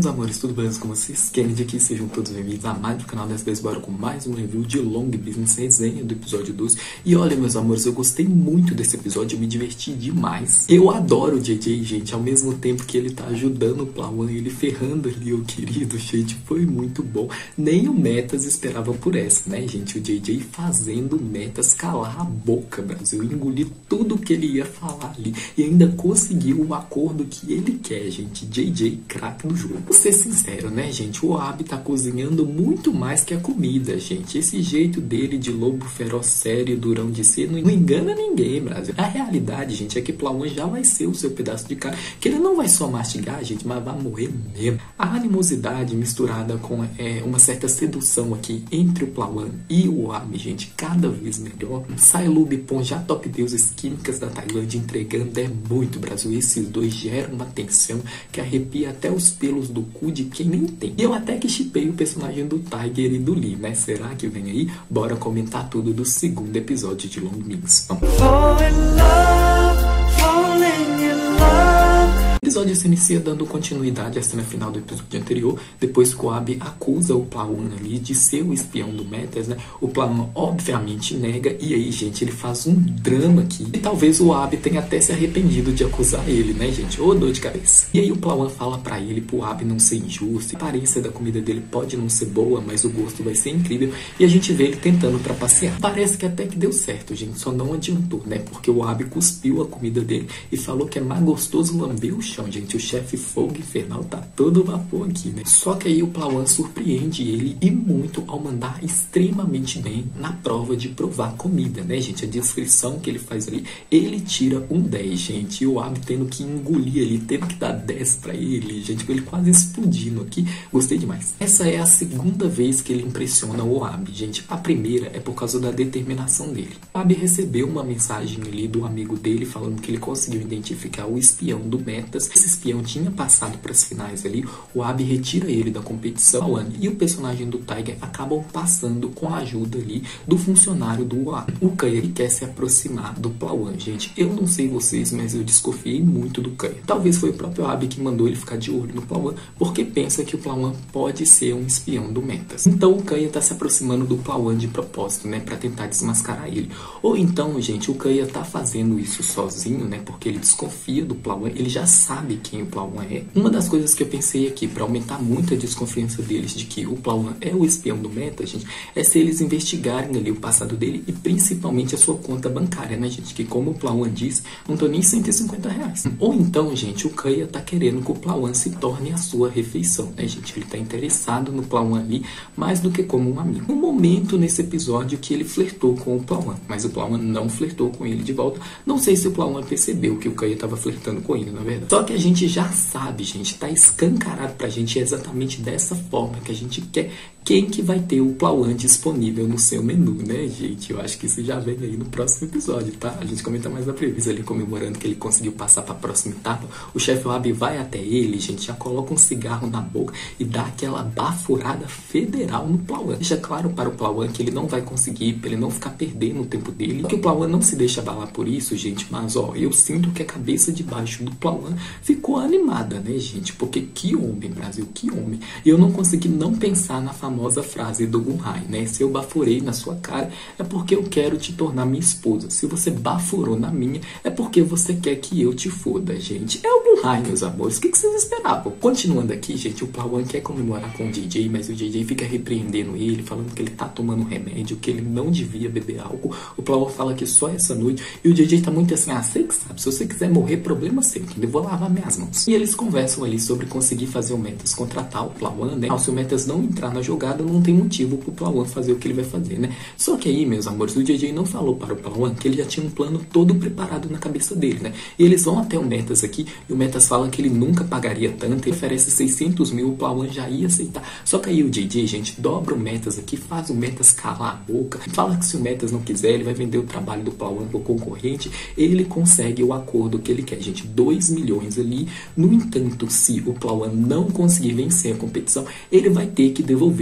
amores, tudo bem com vocês? Kennedy aqui, sejam todos bem-vindos a mais do canal. Dessa vez bora com mais um review de Long Business, resenha do episódio 12. E olha, meus amores, eu gostei muito desse episódio, eu me diverti demais. Eu adoro o JJ, gente, ao mesmo tempo que ele tá ajudando o Plauan, ele ferrando ali o querido, gente, foi muito bom. Nem o Metas esperava por essa, né, gente? O JJ fazendo o Metas calar a boca, Brasil, engolir tudo que ele ia falar ali e ainda conseguiu o acordo que ele quer, gente. JJ, craque do jogo. Vou ser sincero, né, gente? O Abi tá cozinhando muito mais que a comida, gente. Esse jeito dele de lobo feroz sério, durão de ser, não engana ninguém, Brasil. A realidade, gente, é que Plauan já vai ser o seu pedaço de carne, que ele não vai só mastigar, gente, mas vai morrer mesmo. A animosidade misturada com uma certa sedução aqui entre o Plauan e o Abi, gente, cada vez melhor. Sailubipon, já top deuses químicas da Tailândia, entregando, é muito, Brasil. Esses dois geram uma tensão que arrepia até os pelos do cu de quem nem tem. E eu até que shippei o personagem do Tiger e do Lee, né? Será que vem aí? Bora comentar tudo do segundo episódio de Long Business. O episódio se inicia dando continuidade à cena final do episódio anterior, depois que o Abi acusa o Plauan ali de ser o espião do Metas, né? O Plauan obviamente nega, e aí, gente, ele faz um drama aqui. E talvez o Abi tenha até se arrependido de acusar ele, né, gente? Ô, dor de cabeça. E aí o Plauan fala pra ele, pro Abi não ser injusto, a aparência da comida dele pode não ser boa, mas o gosto vai ser incrível, e a gente vê ele tentando trapacear. Parece que até que deu certo, gente, só não adiantou, né? Porque o Abi cuspiu a comida dele e falou que é mais gostoso lamber o chão. Gente, o chefe fogo infernal tá todo vapor aqui, né? Só que aí o Plauan surpreende ele e muito ao mandar extremamente bem na prova de provar comida, né, gente? A descrição que ele faz ali, ele tira um 10, gente. E o Abi tendo que engolir ali, tendo que dar 10 pra ele, gente, com ele quase explodindo aqui. Gostei demais. Essa é a segunda vez que ele impressiona o Abi, gente. A primeira é por causa da determinação dele. O Abi recebeu uma mensagem ali do amigo dele falando que ele conseguiu identificar o espião do Metas. Esse espião tinha passado para as finais ali, o Abi retira ele da competição e o personagem do Tiger acabam passando com a ajuda ali do funcionário do Abi. O Kaya quer se aproximar do Plauan, gente. Eu não sei vocês, mas eu desconfiei muito do Kaya. Talvez foi o próprio Abi que mandou ele ficar de olho no Plauan, porque pensa que o Plauan pode ser um espião do Metas. Então o Kaya tá se aproximando do Plauan de propósito, né, para tentar desmascarar ele. Ou então, gente, o Kaya tá fazendo isso sozinho, né, porque ele desconfia do Plauan, ele já sabe quem o Plauan é. Uma das coisas que eu pensei aqui para aumentar muito a desconfiança deles de que o Plauan é o espião do Metas, gente, é se eles investigarem ali o passado dele e principalmente a sua conta bancária, né, gente, que como o Plauan diz, não tô nem R$150. Ou então, gente, o Kaya tá querendo que o Plauan se torne a sua refeição, né, gente, ele tá interessado no Plauan ali mais do que como um amigo. Um momento nesse episódio que ele flertou com o Plauan, mas o Plauan não flertou com ele de volta. Não sei se o Plauan percebeu que o Kaya tava flertando com ele, na verdade. Só que a gente já sabe, gente, tá escancarado pra gente exatamente dessa forma que a gente quer. Quem que vai ter o Plauan disponível no seu menu, né, gente? Eu acho que isso já vem aí no próximo episódio, tá? A gente comenta mais na previsa ali, comemorando que ele conseguiu passar pra próxima etapa. O chefe Abi vai até ele, gente, já coloca um cigarro na boca e dá aquela baforada federal no Plauan. Deixa claro para o Plauan que ele não vai conseguir, pra ele não ficar perdendo o tempo dele. Que o Plauan não se deixa abalar por isso, gente, mas, ó, eu sinto que a cabeça de baixo do Plauan ficou animada, né, gente? Porque que homem, Brasil, que homem. E eu não consegui não pensar na famosa frase do Gunhai, né? Se eu baforei na sua cara, é porque eu quero te tornar minha esposa. Se você baforou na minha, é porque você quer que eu te foda, gente. É o Gunhai, meus amores. O que vocês esperavam? Continuando aqui, gente, o Plauan quer comemorar com o JJ, mas o JJ fica repreendendo ele, falando que ele tá tomando remédio, que ele não devia beber álcool. O Plauan fala que só essa noite, e o JJ tá muito assim, sei que sabe, se você quiser morrer, problema seu, que eu vou lavar minhas mãos. E eles conversam ali sobre conseguir fazer o Metas contratar o Plauan, né? Se o Metas não entrar na jogada, não tem motivo pro Plauan fazer o que ele vai fazer, né? Só que aí, meus amores, o JJ não falou para o Plauan que ele já tinha um plano todo preparado na cabeça dele, né? E eles vão até o Metas aqui, e o Metas fala que ele nunca pagaria tanto, ele oferece 600 mil, o Plauan já ia aceitar. Só que aí o JJ, gente, dobra o Metas aqui, faz o Metas calar a boca, fala que se o Metas não quiser, ele vai vender o trabalho do Plauan pro concorrente, ele consegue o acordo que ele quer, gente, 2 milhões ali. No entanto, se o Plauan não conseguir vencer a competição, ele vai ter que devolver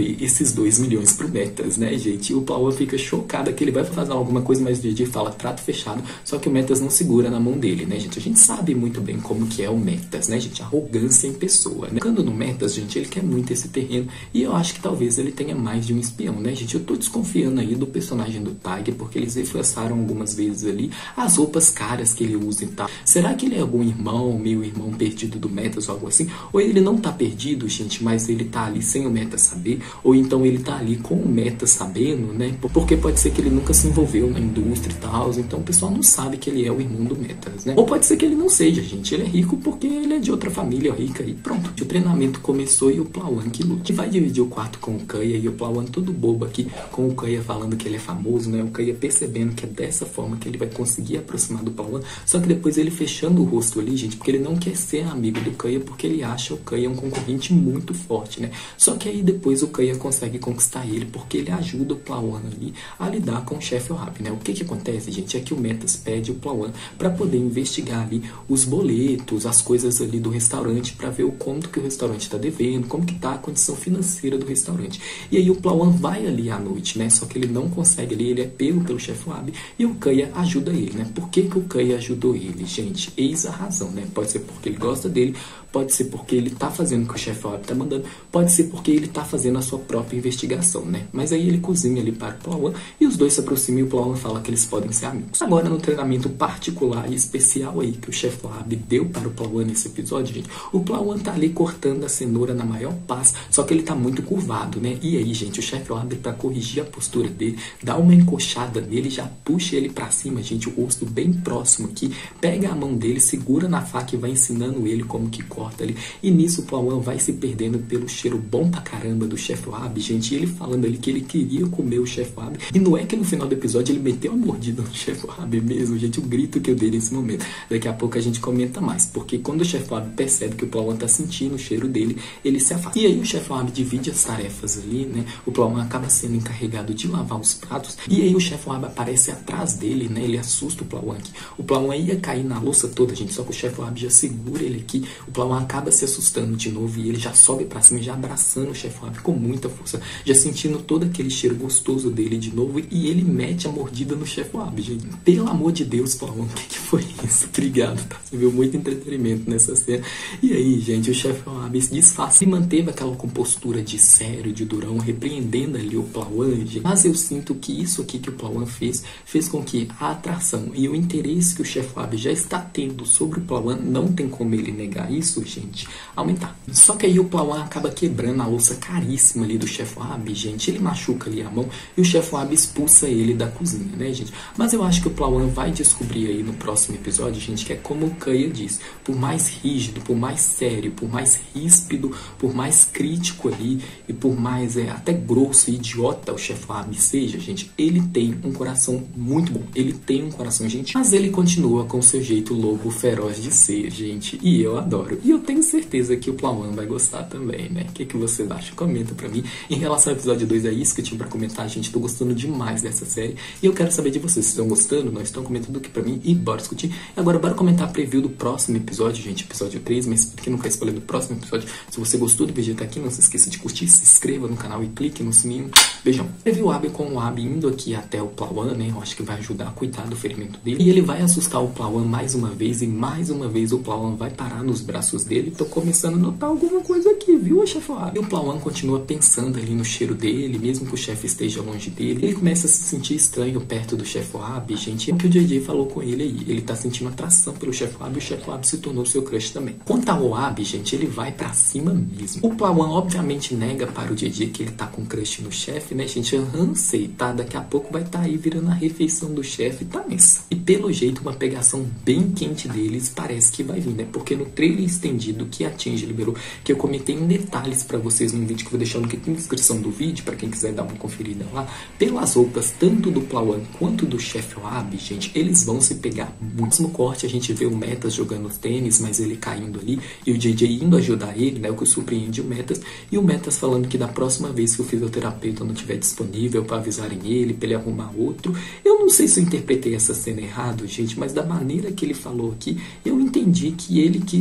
ali esses 2 milhões pro Metas, né, gente? E o Plauan fica chocado que ele vai fazer alguma coisa, mas o JJ fala trato fechado, só que o Metas não segura na mão dele, né, gente? A gente sabe muito bem como que é o Metas, né, gente? Arrogância em pessoa, né? Ficando no Metas, gente, ele quer muito esse terreno e eu acho que talvez ele tenha mais de um espião, né, gente? Eu tô desconfiando aí do personagem do Tiger porque eles reforçaram algumas vezes ali as roupas caras que ele usa e tal. Será que ele é algum irmão, meio irmão perdido do Metas ou algo assim? Ou ele não tá perdido, gente, mas ele tá ali sem o Metas saber? Ou então ele tá ali com o Metas sabendo, né? Porque pode ser que ele nunca se envolveu na indústria e tal, então o pessoal não sabe que ele é o irmão do Metas, né? Ou pode ser que ele não seja, gente. Ele é rico porque ele é de outra família rica e pronto. O treinamento começou e o Plauan que luta. E vai dividir o quarto com o Kaia e o Plauan todo bobo aqui, com o Kaia falando que ele é famoso, né? O Kaia percebendo que é dessa forma que ele vai conseguir aproximar do Plauan, só que depois ele fechando o rosto ali, gente, porque ele não quer ser amigo do Kaia, porque ele acha o Kaia um concorrente muito forte, né? Só que aí depois o Kaia consegue conquistar ele, porque ele ajuda o Plauan ali a lidar com o chefe Ohab, né? O que acontece, gente, é que o Metas pede o Plauan para poder investigar ali os boletos, as coisas ali do restaurante, para ver o quanto que o restaurante está devendo, como que tá a condição financeira do restaurante. E aí o Plauan vai ali à noite, né? Só que ele não consegue ali, ele é pego pelo chefe Ohab e o Kaia ajuda ele, né? Por que o Kaia ajudou ele, gente? Eis a razão, né? Pode ser porque ele gosta dele, pode ser porque ele tá fazendo o que o chefe Ohab tá mandando, pode ser porque ele tá fazendo a sua própria investigação, né? Mas aí ele cozinha ali para o Plauan e os dois se aproximam e o Plauan fala que eles podem ser amigos. Agora, no treinamento particular e especial aí que o chefe Ohab deu para o Plauan nesse episódio, gente, o Plauan tá ali cortando a cenoura na maior paz, só que ele tá muito curvado, né? E aí, gente, o chefe Ohab, para corrigir a postura dele, dá uma encoxada nele, já puxa ele para cima, gente, o rosto bem próximo aqui, pega a mão dele, segura na faca e vai ensinando ele como que corta ali. E nisso o Plauan vai se perdendo pelo cheiro bom pra caramba do chefe Ohab, gente, e ele falando ali que ele queria comer o chefe Ohab. E não é que no final do episódio ele meteu a mordida no chefe Ohab mesmo, gente, o grito que eu dei nesse momento. Daqui a pouco a gente comenta mais, porque quando o chefe Ohab percebe que o Plauan tá sentindo o cheiro dele, ele se afasta. E aí o chefe Ohab divide as tarefas ali, né? O Plauan acaba sendo encarregado de lavar os pratos, e aí o chefe Ohab aparece atrás dele, né? Ele assusta o Plauan aqui. O Plauan ia cair na louça toda, gente, só que o chefe Ohab já segura ele aqui. O Plauan acaba se assustando de novo e ele já sobe pra cima, já abraçando o chefe Ohab com muita força, já sentindo todo aquele cheiro gostoso dele de novo, e ele mete a mordida no chefe Ohab, gente. Pelo amor de Deus, Plauan, o que foi isso? Obrigado, tá? Você viu muito entretenimento nessa cena. E aí, gente, o chefe Ohab se disfarça e manteve aquela compostura de sério, de durão, repreendendo ali o Plauan, gente. Mas eu sinto que isso aqui que o Plauan fez com que a atração e o interesse que o chefe Ohab já está tendo sobre o Plauan, não tem como ele negar isso, gente, aumentar. Só que aí o Plauan acaba quebrando a louça caríssima ali do chefe Ohab, gente. Ele machuca ali a mão e o chefe Ohab expulsa ele da cozinha, né, gente? Mas eu acho que o Plauan vai descobrir aí no próximo episódio, gente, que é como o Kaia diz, por mais rígido, por mais sério, por mais ríspido, por mais crítico ali e por mais até grosso e idiota o chefe Ohab seja, gente, ele tem um coração muito bom, ele tem um coração gentil, mas ele continua com seu jeito lobo feroz de ser, gente, e eu adoro. E eu tenho certeza que o Plauan vai gostar também, né? O que vocês acham? Comenta pra mim. Em relação ao episódio 2, é isso que eu tinha pra comentar, gente. Tô gostando demais dessa série e eu quero saber de vocês. Vocês estão gostando? Não estão comentando aqui pra mim? E bora discutir. E agora bora comentar a preview do próximo episódio, gente. Episódio 3, mas que não quer spoiler do próximo episódio. Se você gostou do vídeo até aqui, não se esqueça de curtir, se inscreva no canal e clique no sininho. Beijão. Preview o Abi com o Abi indo aqui até o Plauan, né? Eu acho que vai ajudar a cuidar do ferimento dele. E ele vai assustar o Plauan mais uma vez, e mais uma vez o Plauan vai parar nos braços dele. Tô começando a notar alguma coisa aqui, viu, chefe Ohab? E o Plauan continua pensando ali no cheiro dele, mesmo que o chefe esteja longe dele. Ele começa a se sentir estranho perto do chefe Ohab, gente. É o que o JJ falou com ele aí. Ele tá sentindo atração pelo chefe Ohab e o chefe Ohab se tornou seu crush também. Quanto ao Ohab, gente, ele vai pra cima mesmo. O Plauan obviamente nega para o JJ que ele tá com crush no chefe, né, gente? Eu não sei, tá? Daqui a pouco vai tá aí virando a refeição do chefe, tá nessa. E pelo jeito, uma pegação bem quente deles parece que vai vir, né? Porque no trailer estendido que a Tinge liberou, que eu comentei em detalhes pra vocês num vídeo que eu vou deixar aqui na descrição do vídeo, pra quem quiser dar uma conferida lá, pelas roupas tanto do Plauan quanto do chefe Ohab, gente, eles vão se pegar muito. No corte a gente vê o Metas jogando tênis, mas ele caindo ali, e o JJ indo ajudar ele, né? O que surpreende o Metas, e o Metas falando que da próxima vez que o fisioterapeuta não estiver disponível pra avisarem ele, pra ele arrumar outro. Eu não sei se eu interpretei essa cena errado, gente, mas da maneira que ele falou aqui, eu entendi que ele quis dizer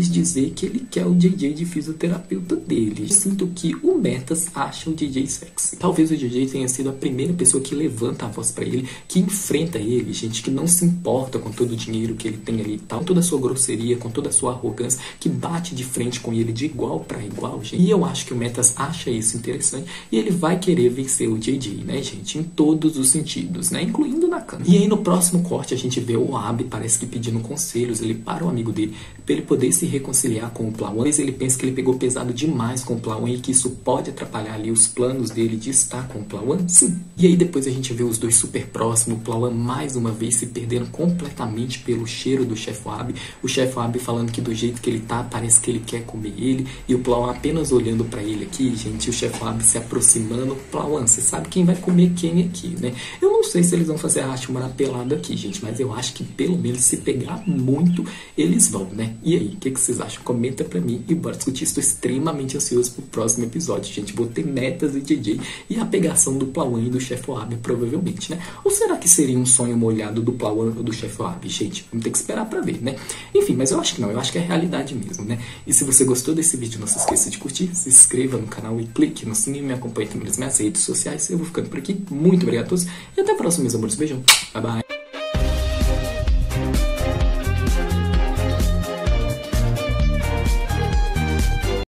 JJ que ele quer o JJ de fisioterapeuta dele. Eu sinto que o Metas acha o JJ sexy. Talvez o JJ tenha sido a primeira pessoa que levanta a voz pra ele, que enfrenta ele, gente, que não se importa com todo o dinheiro que ele tem ali e tal, com toda a sua grosseria, com toda a sua arrogância, que bate de frente com ele de igual pra igual, gente. E eu acho que o Metas acha isso interessante e ele vai querer vencer o JJ, né, gente, em todos os sentidos, né, incluindo na cama. E aí no próximo corte a gente vê o Abi, parece que pedindo conselhos, ele para o amigo dele pra ele poder se reconciliar com o Plauan. Mas ele pensa que ele pegou pesado demais com o Plauan e que isso pode atrapalhar ali os planos dele de estar com o Plauan. Sim. E aí depois a gente vê os dois super próximos, o Plauan mais uma vez se perdendo completamente pelo cheiro do chefe Abi, o chefe Abi falando que do jeito que ele tá, parece que ele quer comer ele, e o Plauan apenas olhando pra ele aqui, gente, o chefe Abi se aproximando. Plauan, você sabe quem vai comer quem aqui, né? Eu não sei se eles vão fazer a Hashimura pelado aqui, gente, mas eu acho que pelo menos se pegar muito, eles vão, né? E aí, o que vocês acham? Comenta pra mim e bora discutir. Estou extremamente ansioso pro próximo episódio, gente. Vou ter Metas e JJ e a pegação do Plauan e do chefe Abi, provavelmente, né? Ou será que seria um sonho molhado do Plauan ou do chefe Abi? Gente, vamos ter que esperar pra ver, né? Enfim, mas eu acho que não. Eu acho que é realidade mesmo, né? E se você gostou desse vídeo, não se esqueça de curtir, se inscreva no canal e clique no sininho e me acompanhe também nas minhas redes sociais. Eu vou ficando por aqui. Muito obrigado a todos e até a próxima, meus amores. Beijão. Bye, bye.